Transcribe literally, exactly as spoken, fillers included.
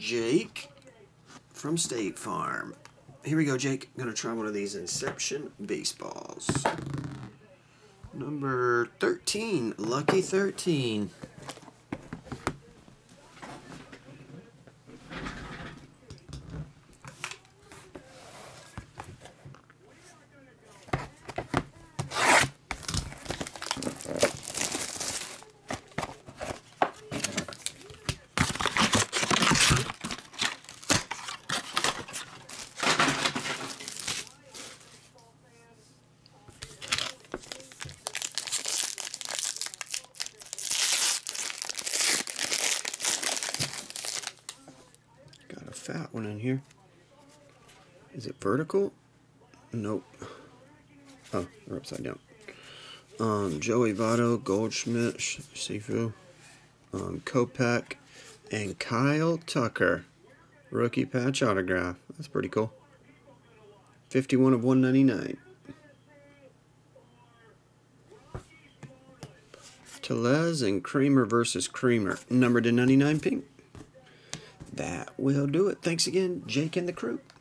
Jake from State Farm. Here we go, Jake. I'm going to try one of these Inception baseballs. Number thirteen, lucky thirteen. Got a fat one in here. Is it vertical? Nope. Oh, they're upside down. Um, Joey Votto, Goldschmidt, Sifu, um, Kopech, and Kyle Tucker. Rookie patch autograph. That's pretty cool. fifty-one of one ninety-nine. Tellez and Kramer versus Kramer. Numbered to ninety-nine pink. That will do it. Thanks again, Jake and the crew.